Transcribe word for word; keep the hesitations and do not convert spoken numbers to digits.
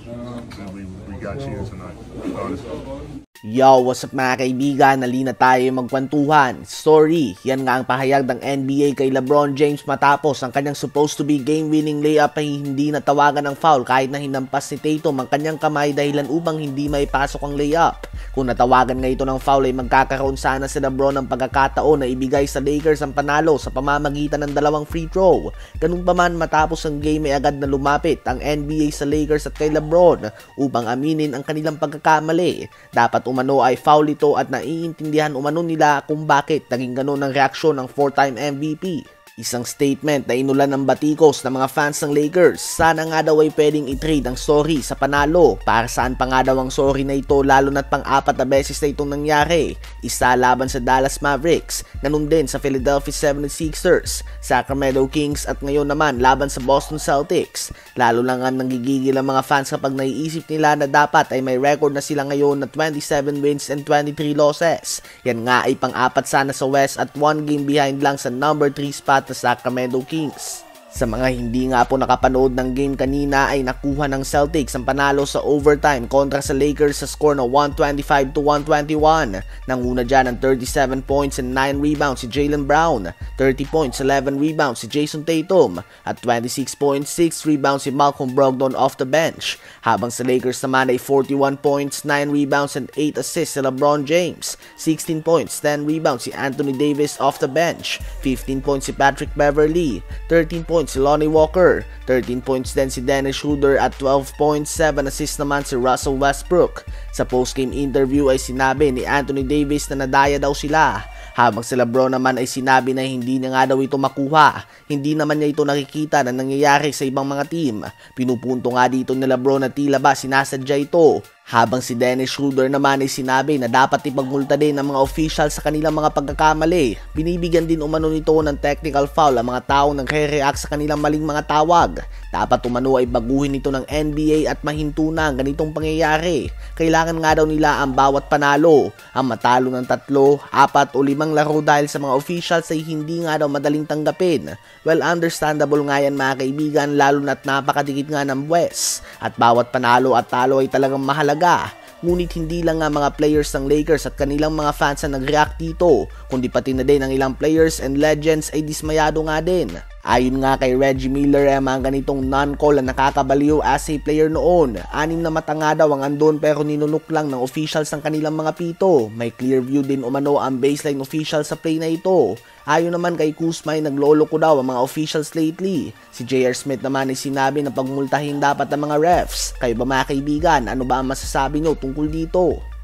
And we, we got you here tonight, honestly. Yo, what's up mga kaibigan? Nalina tayo magkwentuhan. Story, yan nga ang pahayag ng N B A kay LeBron James matapos ang kanyang supposed to be game-winning layup ay hindi natawagan ng foul kahit na hinampas ni Tatum ang kanyang kamay dahilan upang hindi maipasok ang layup. Kung natawagan nga ito ng foul ay magkakaroon sana si LeBron ng pagkakataon na ibigay sa Lakers ang panalo sa pamamagitan ng dalawang free throw. Ganun pa man, matapos ang game ay agad na lumapit ang N B A sa Lakers at kay LeBron upang aminin ang kanilang pagkakamali. Dapat umano ay foul ito at naiintindihan umano nila kung bakit naging ganun ang reaksyon ng four-time M V P. Isang statement na inulan ng batikos ng mga fans ng Lakers. Sana nga daw ay pwedeng i-trade ang sorry sa panalo. Para saan pa nga daw ang sorry na ito lalo na't pang-apat na beses na itong nangyari. Isa laban sa Dallas Mavericks, ganun din sa Philadelphia seventy-sixers, Sacramento Kings at ngayon naman laban sa Boston Celtics. Lalo lang nga nanggigigil ang mga fans kapag naiisip nila na dapat ay may record na sila ngayon na twenty-seven wins and twenty-three losses. Yan nga ay pang-apat sana sa West at one game behind lang sa number three spot sa Sacramento Kings. Sa mga hindi nga po nakapanood ng game kanina ay nakuha ng Celtics ang panalo sa overtime kontra sa Lakers sa score na one twenty-five to one twenty-one. Nanguna dyan ng thirty-seven points and nine rebounds si Jaylen Brown, thirty points, eleven rebounds si Jason Tatum, at twenty-six point six rebounds si Malcolm Brogdon off the bench. Habang sa Lakers naman ay forty-one points, nine rebounds and eight assists si LeBron James, sixteen points, ten rebounds si Anthony Davis off the bench, fifteen points si Patrick Beverley, thirteen points si Lonnie Walker, thirteen points din si Dennis Schroeder at twelve points, seven assists naman si Russell Westbrook. Sa postgame interview ay sinabi ni Anthony Davis na nadaya daw sila. Habang si LeBron naman ay sinabi na hindi niya nga daw ito makuha. Hindi naman niya ito nakikita na nangyayari sa ibang mga team. Pinupunto nga dito ni LeBron na tila ba sinasadya ito. Habang si Dennis Schroeder naman ay sinabi na dapat ipagmulta din ng mga official sa kanilang mga pagkakamali. Binibigyan din umano nito ng technical foul ang mga taong nagre-react sa kanilang maling mga tawag. Dapat umano ay baguhin ito ng N B A at mahinto na ang ganitong pangyayari. Kailangan nga daw nila ang bawat panalo. Ang matalo ng tatlo, apat o limang laro dahil sa mga officials ay hindi nga daw madaling tanggapin. Well, understandable nga yan mga kaibigan lalo na't napakadikit nga ng West. At bawat panalo at talo ay talagang mahalaga. Ngunit hindi lang nga mga players ng Lakers at kanilang mga fans ang nag-react dito, kundi pati na din ang ilang players and legends ay dismayado nga din. Ayon nga kay Reggie Miller ay mga ganitong non-call na nakakabaliw as a player noon. Anim na mata nga daw ang andon pero ninunok lang ng officials ang kanilang mga pito. May clear view din umano ang baseline official sa play na ito. Ayon naman kay Kuzma ay nagloloko daw ang mga officials lately. Si J R Smith naman ay sinabi na pagmultahin dapat ang mga refs. Kayo ba mga kaibigan, ano ba ang masasabi nyo tungkol dito?